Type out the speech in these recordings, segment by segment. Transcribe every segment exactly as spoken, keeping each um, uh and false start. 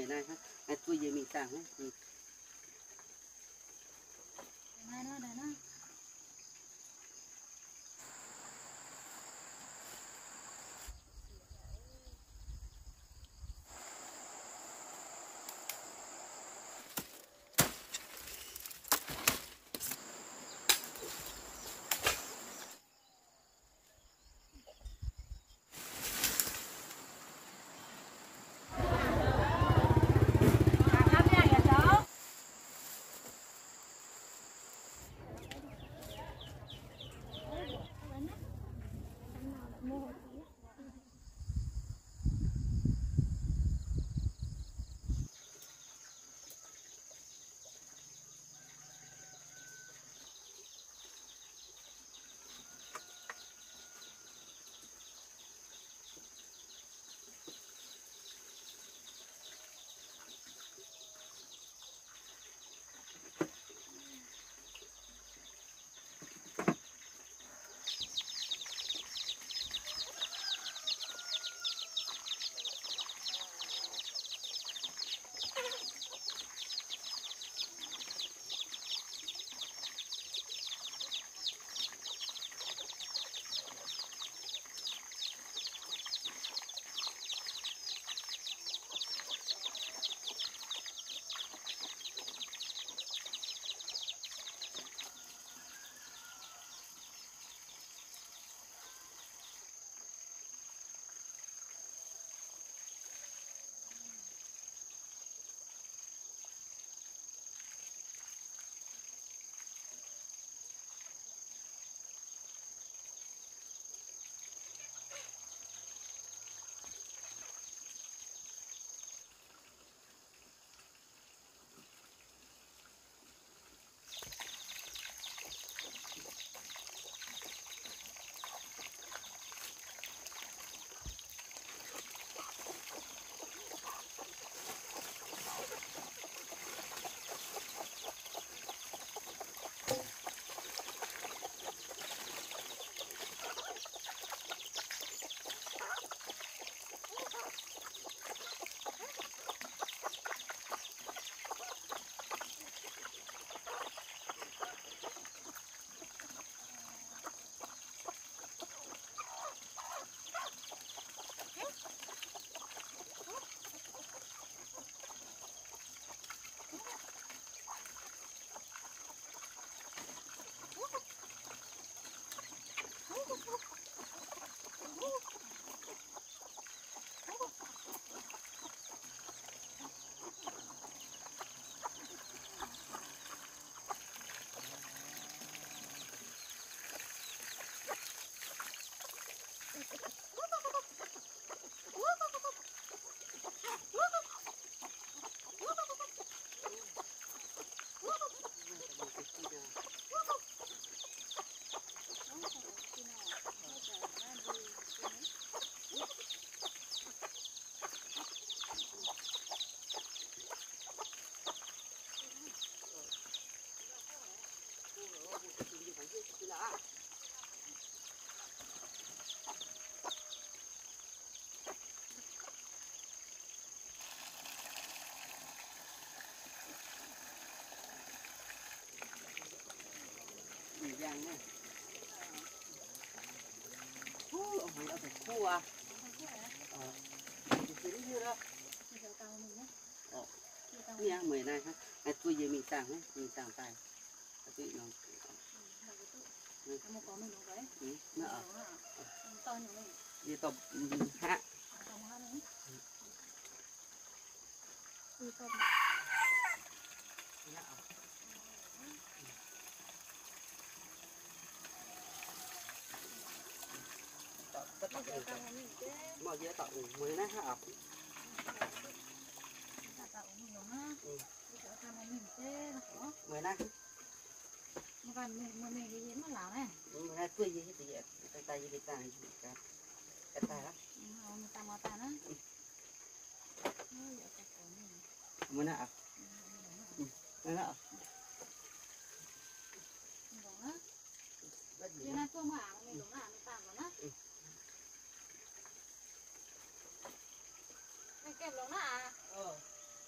nay ha ai tôi về mình tàng ha đây nó đây nó vàng nha. Hú, ông hỏi đã phải khô à? Ờ, thì xử lý như đó. Ờ, nha, mười này ha. Ai tôi về mình tàng ấy, mình tàng tài. Tụi nó. Kamu có mình đúng đấy. Ừ, nó ở. To nhiều này. Đi tập hạ. Tầm hạ đấy. Ừ, tầm. Tất cả mọi gì tạo mới nát hả? Mới nát. Mà còn mình mình mình cái gì mà lão này? Mới nát tươi gì thì vậy? Tay tay gì tay gì cả. Cái tay đó. Mình tao mà tao đó. Mới nát. Mới nát. Cái này tôi mà mình đúng là mình tạm rồi đó. Cái kẹp lông đó à? Ờ.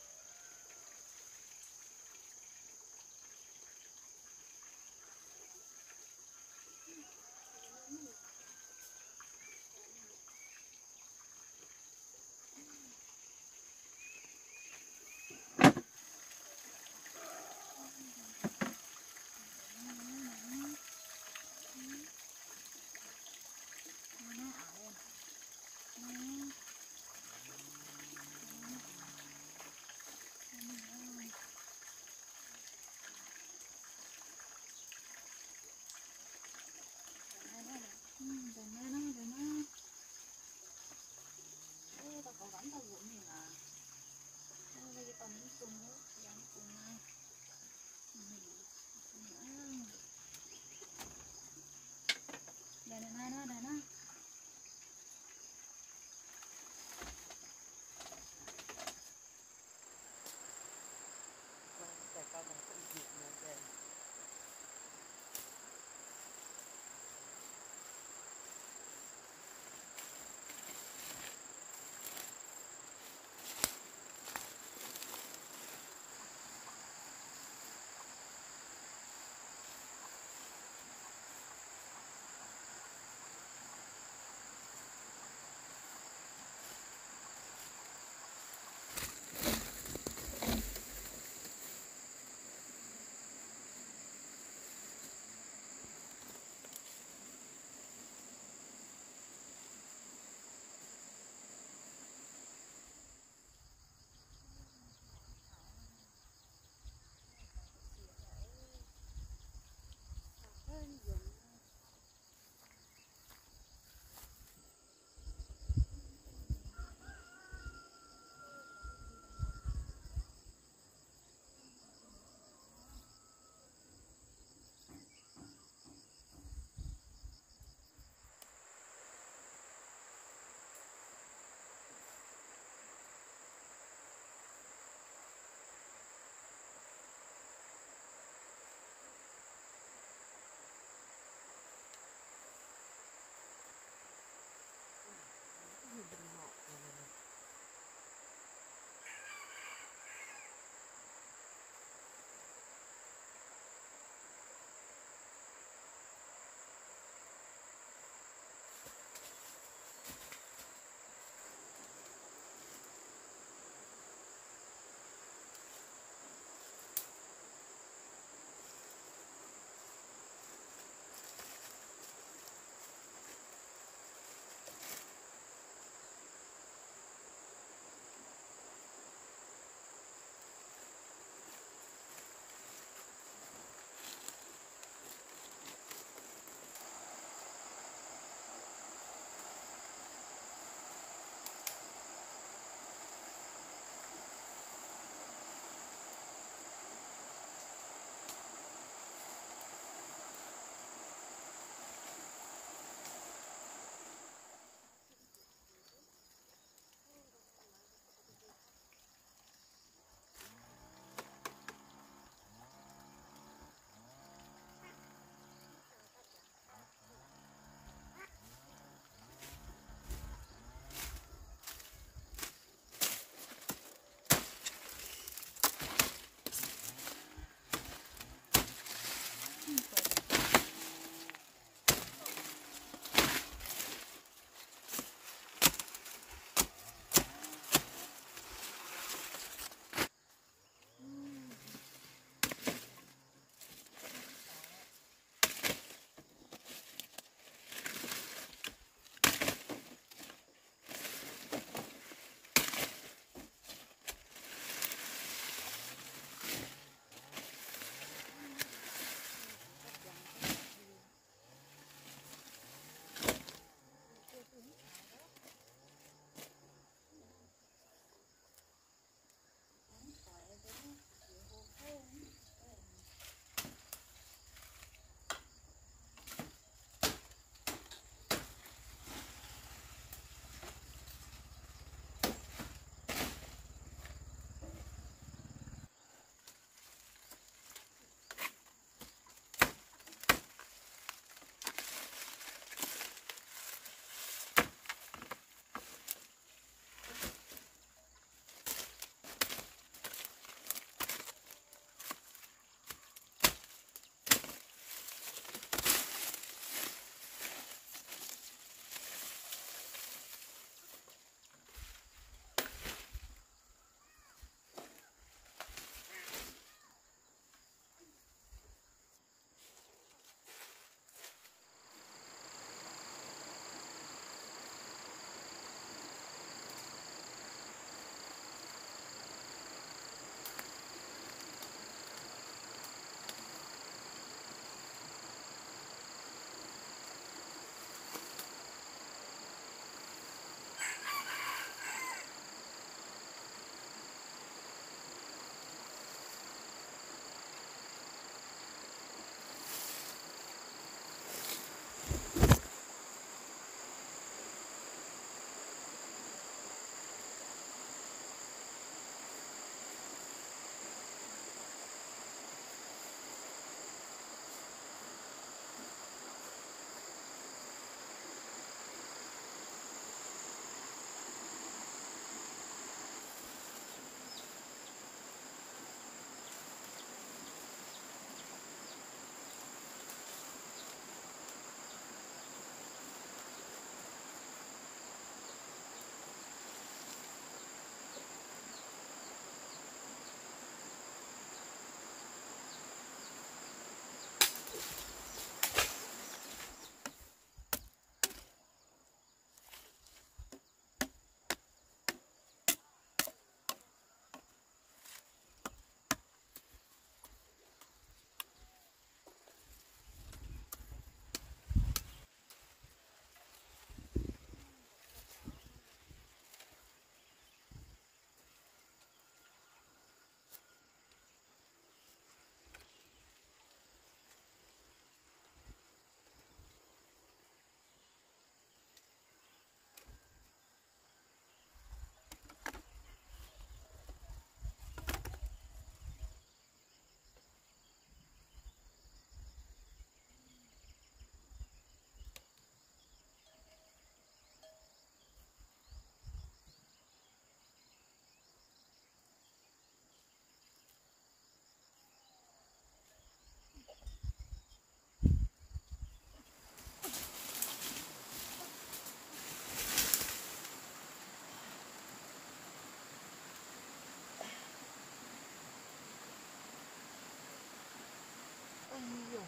nhiều.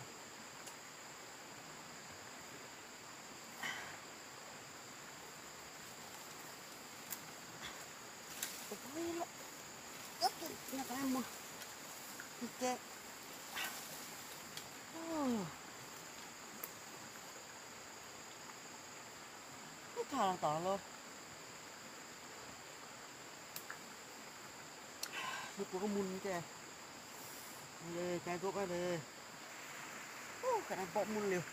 Ôi nó rất là cái mà cái cái thằng là tỏ luôn. Nó có mun kìa. Đây cái gốc ở đây. Ô cái này bọ mun liều.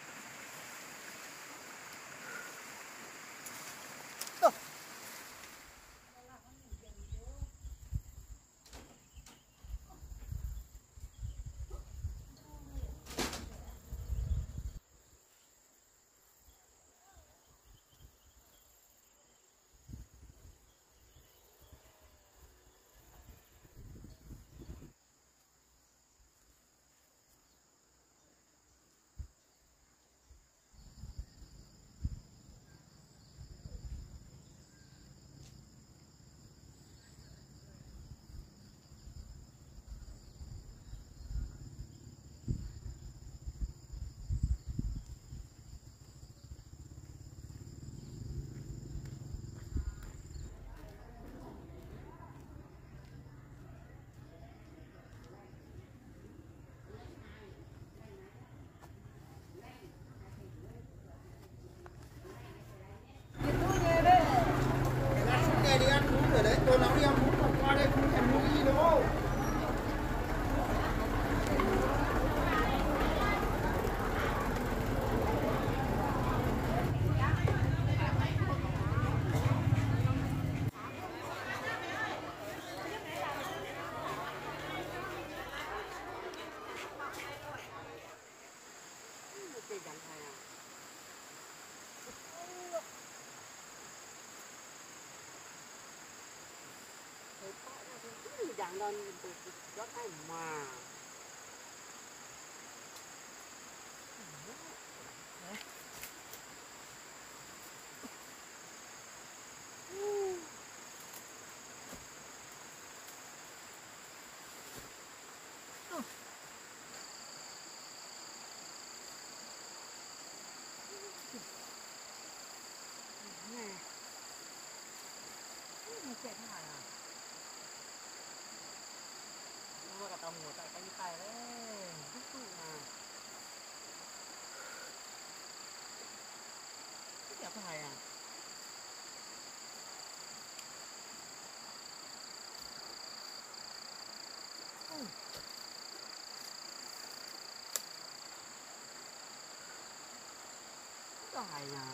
Tôi nói đi em muốn qua đây không thèm mua gì đâu. Dạng lên gió cái mà tao ngồi tại cái tay đấy, rất vui mà. Cái đẹp thế này à? Ừ. Cái này à.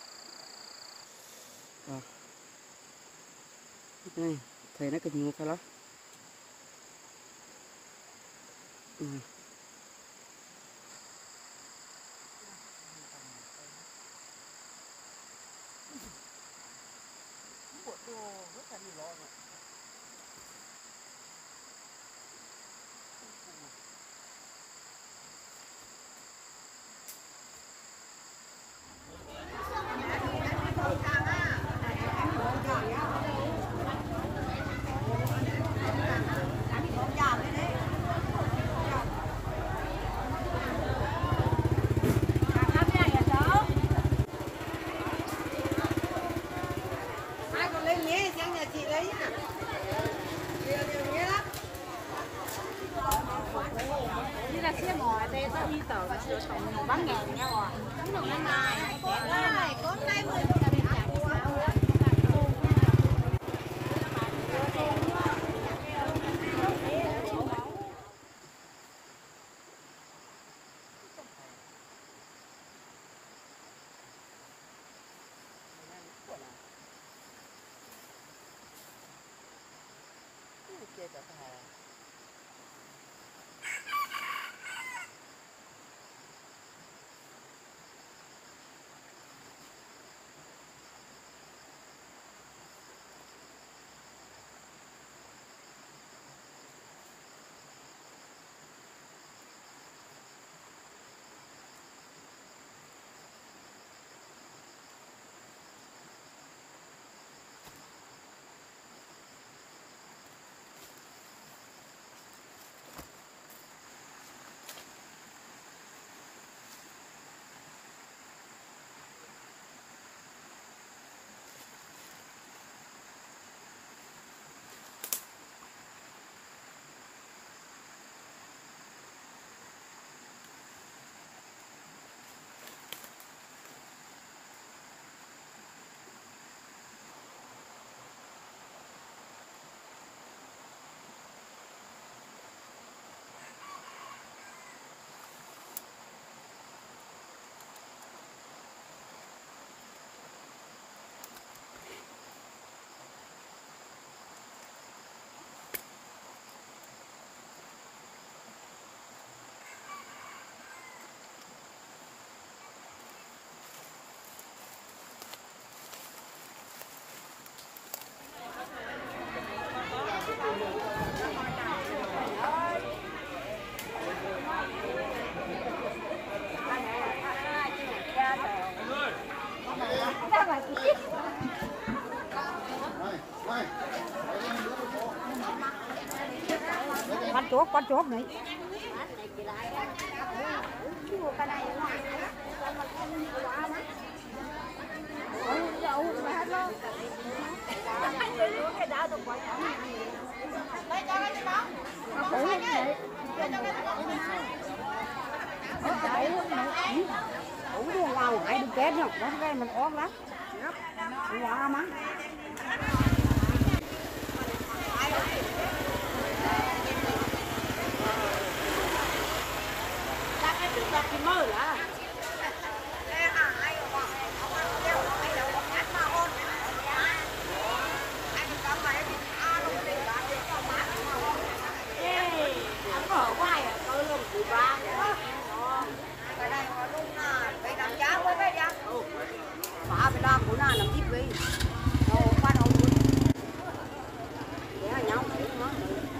Rồi. Đây, thầy nó cần mua cái đó. Ừ. Bộ đồ rất là nhiều rồi. Bán ngàn nha rồi. Đúng rồi anh này. Này, có hai mươi con chuột con chuột này ủ đi vào hãy đi chết nhá đó cái mình ốm lắm quá má mơ là ở ngoài à tôi luôn từ ba cái này nó luôn là cái đám giá với cái giá phá cái đám của nó làm tiếp đi đâu qua đâu luôn để nhau để nó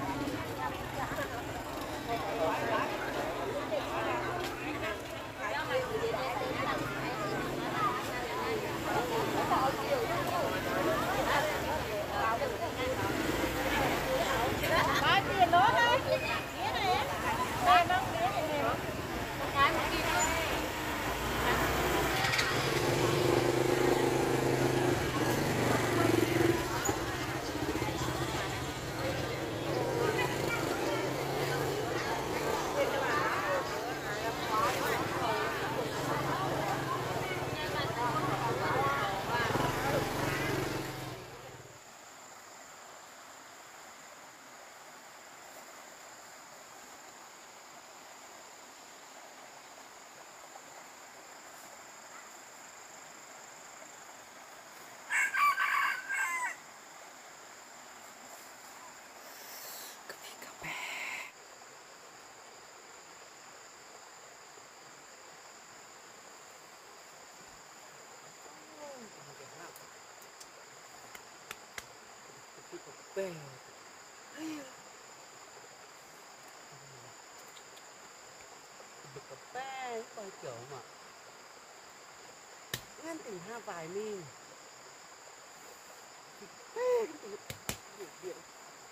bè bè coi kiểu mà ngăn tỉnh ha vài min điện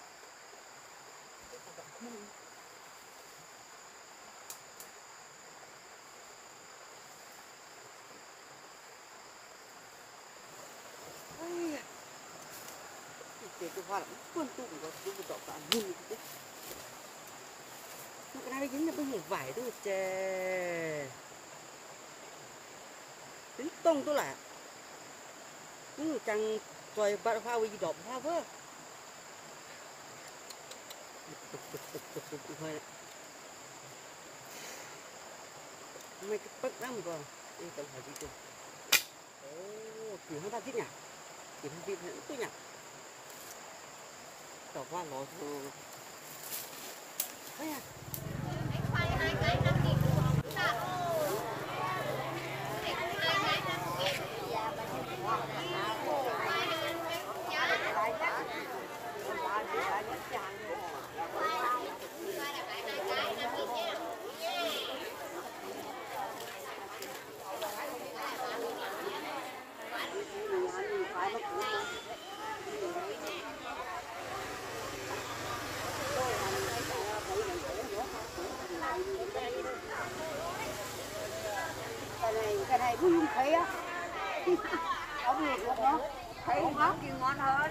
để tôi hoa là quân tụng có cái bộ tộc cả nhìn thế cái này dính là bây giờ vải thôi chè tính tông tôi là cứ chẳng xoay bắt hoa với đọp hoa vơ mấy cái bất lắm còn đây tao hỏi gì chưa ô kiểu hắn ta thích nhỉ kiểu hắn thích tôi nhỉ tao hoa lò thôi thấy à cái này cái này cũng thấy á có việc luôn đó thấy món kia ngon hơn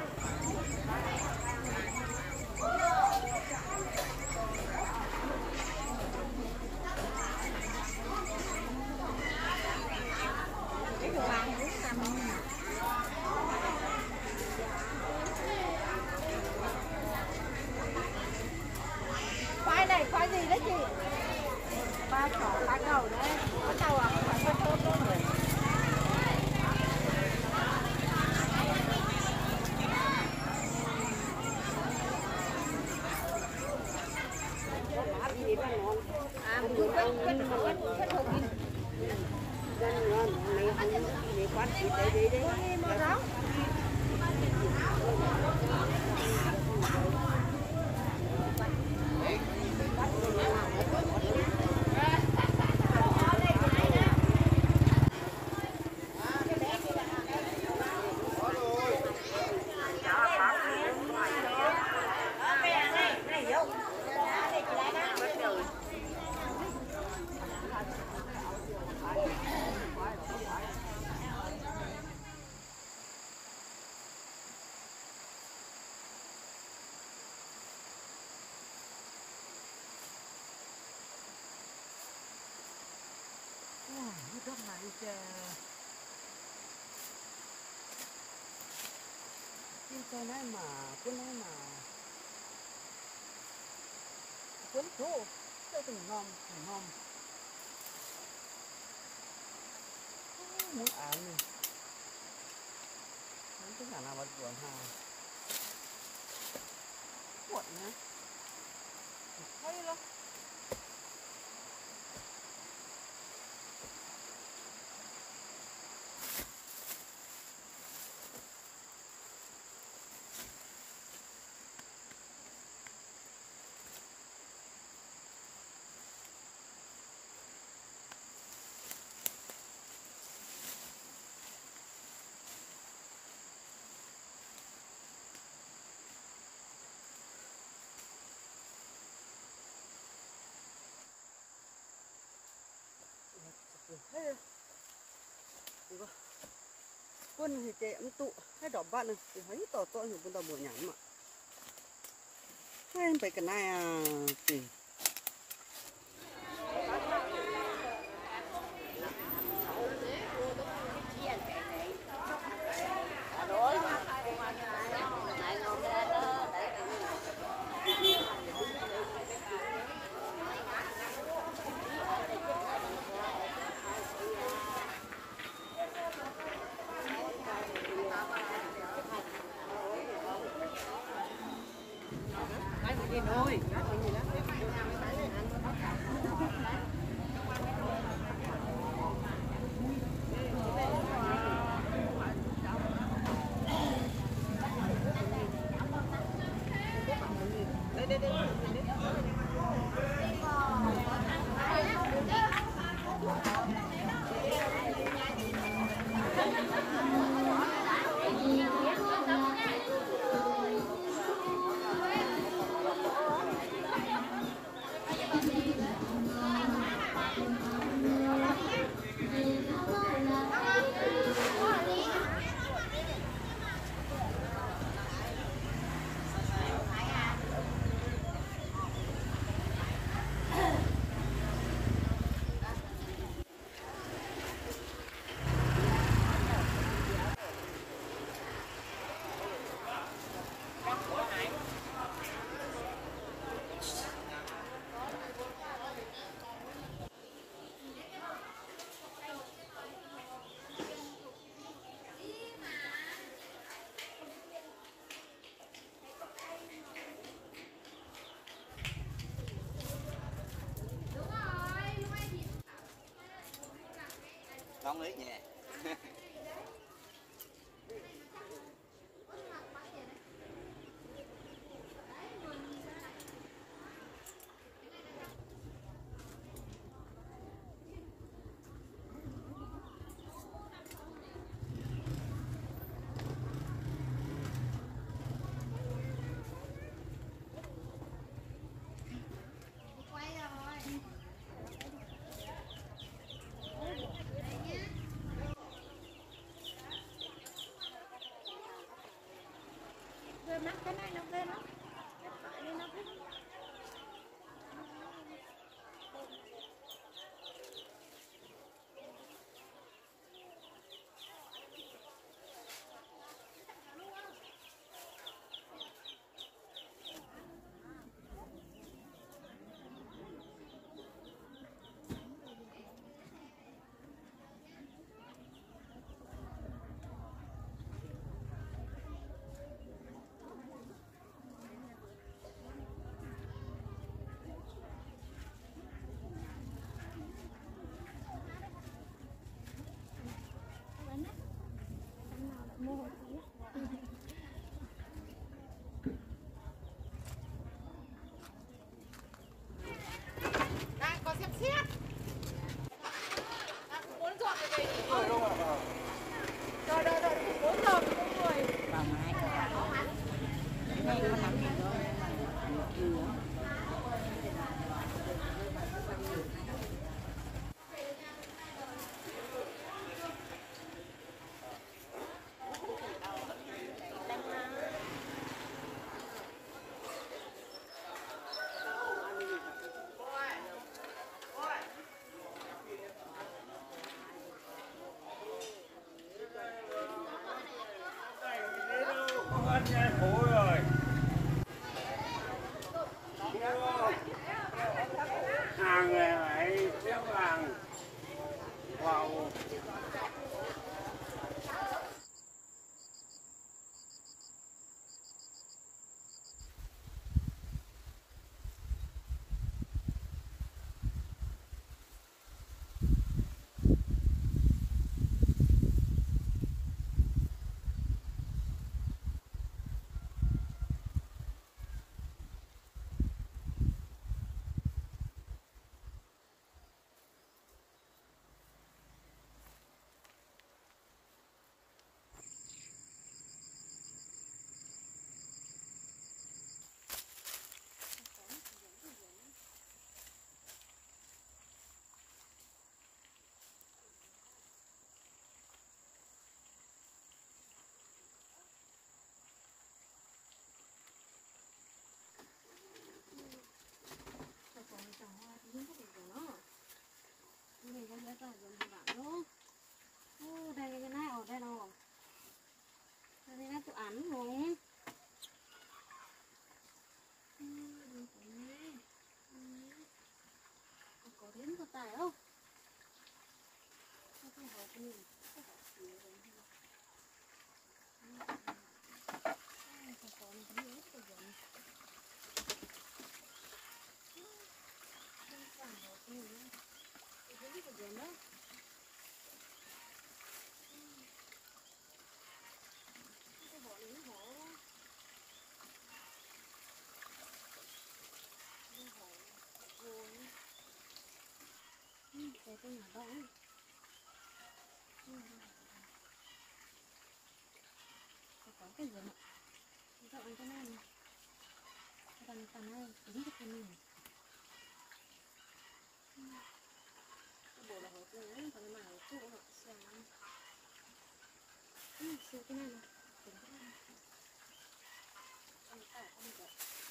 khoai này khoai gì đấy chị ba chỏ khoai cầu đấy có tàu à khoai con tốt tốt rồi à một chút quên quên quên quên hộp đi dân ngon này không này quán thịt đấy đấy đấy mà rau rất hay cha cái cái này mà cái này mà cuốn thô cái từng ngon từng ngon muốn ăn này nó cái nào mà buồn ha cuộn nhá hay lắm thế được không? Quân thì trẻ em tụ hay đỏ bạn này thì thấy tỏ tội người bên tàu buổi nhảy mà hai em phải cái này à thì thôi Con ấy nhẹ. vào đây cái này ở đây đâu đây là tụi ăn rồi có đến có tài không không có gì cái cái nhà đó có cái gì mà các bạn cái này các bạn cái này dính cái này bộ là hộp này còn mà hộp cũ hộp xương xương cái này này ăn cả không được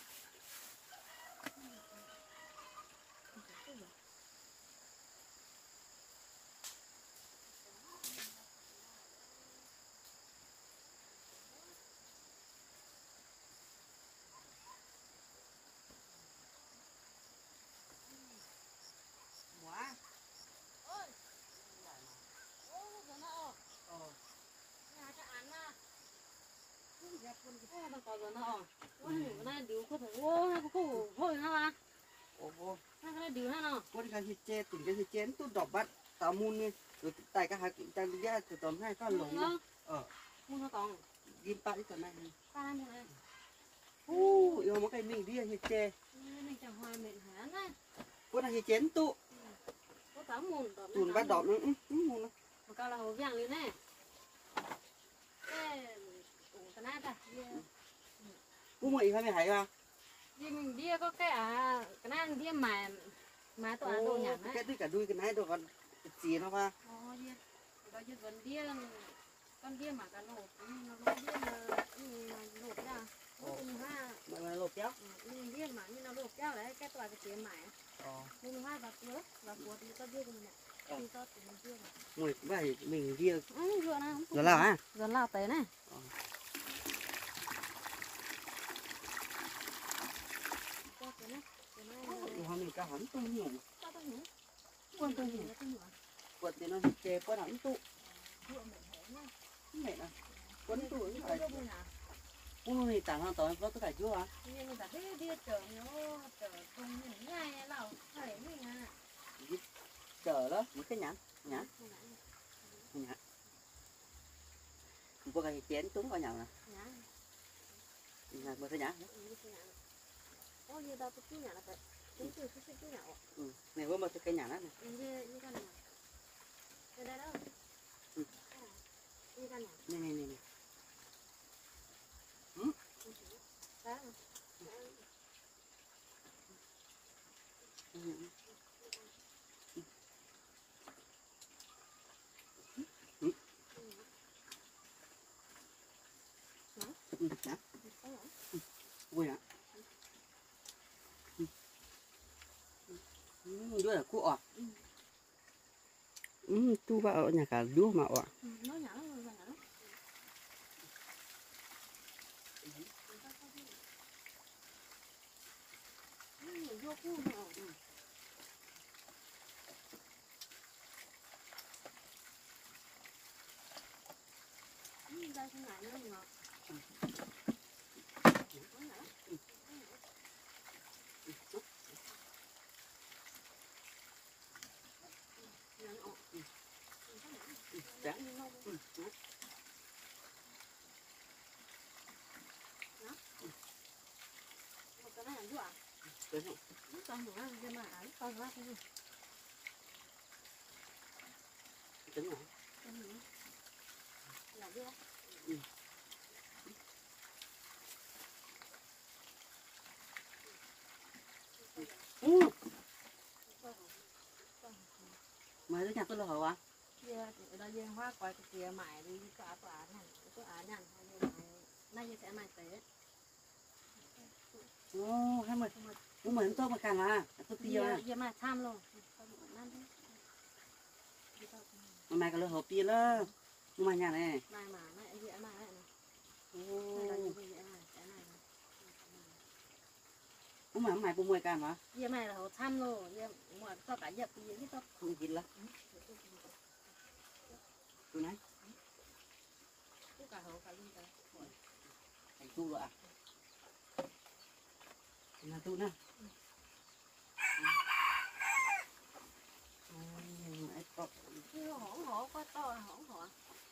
nó có rồi nó cái này điều có thể ô nó có thôi ha Ồ, nó cái điều ha nó con cái thịt chè tỉnh cái thịt chén tôi đọc bắt tao mun đi rồi tại cái hạt trang cái từ tóm hai con lồng đó ờ mua nó còn ghim pa đi tầm này pa mua này u yêu một cái mình đi thịt chè mình chẳng hoài mệt hả này con là thịt chén tụ có tám mùn tuần bắt đọt nữa mun nó một cao là hồ vàng liền này cái cái này ta u mày phải mày hay à đi mình đi có cái à cái này đi mà mà tụi ăn đồ nhảm cái đuôi cả đuôi cái này đồ còn gì nó va oh đi đó chứ vẫn đi con đi mà cái lột nó lột đi mà lột ra nhưng mà mà mà lột kéo nhưng đi mà như nó lột kéo đấy cái tụi cái tiền mày nhưng mà và cuốn và cuốn thì tao đưa con này thì tao tự mình đưa mà mày vậy mình đi ừ rồi nào rồi nào à rồi nào tới này hoa mình cả hắn tôi nhiều quân tôi nhiều quật thì nó chè quật hắn tụ mẹ nè quấn tụ như vậy u này tảng hàng tỏi nó tất cả chưa à nhưng mà thấy đi chợ nó chợ cùng những ngày nào phải mình à chờ đó một cái nhãn nhãn nhãn có cái chén trúng vào nhau nè nhãn một cái nhãn ô như tao chút nhãn là phải chút chút chút chút nhãn ừ này có một cái nhãn này như như cái này cái đây đâu như cái này này này này đó ui ạ đứa là cụ ạ ừ tu vào nhà cả đứa mà ạ nó nhỏ lắm rồi nhỏ lắm vô khu nào cái nó con nữa cái mà ấy con quá cái trứng hả con nữa là đưa ừ. Mà đứa nhà tôi là hả quá giờ đó giờ hoa coi cái kia mày đi cả quả này cái quả này nay nay sẽ mày tới ô hai mươi cũng mày tôi mà càng à tôi tiêu à giờ mà tham luôn mà mày cái lơ hộp pia lơ nhưng mà nhà này mày mà mày gì mày này ô cũng mà mày cũng mười càng mà giờ mày là họ tham luôn giờ mọi có cả dập gì hết không chín lắm tôi nói cả họ cả luôn cả thành tu rồi à là tu nè hổ hổ quá to hổ hổ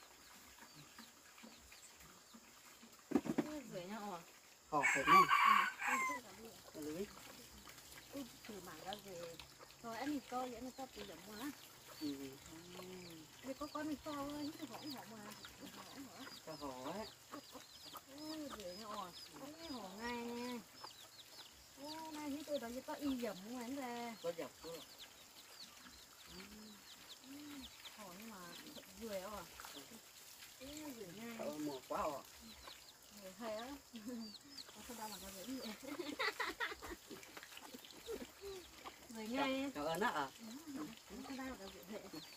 về nhau à khó phải không lưới thử mà ra về thôi anh to vậy nó to từ dầm quá đi có con mình to ơi cái hổ hổ mà hổ hổ cho hổ ấy về nhau à cái hổ ngay nè ô nay như tôi đó như to y dầm ngoài ra có dọc cơ hổ nhưng mà vừa à vừa ngay ờ mùa quá à vừa hay á không đâu mà nó dễ vậy vừa ngay trời ơi nó à không đâu mà nó dễ vậy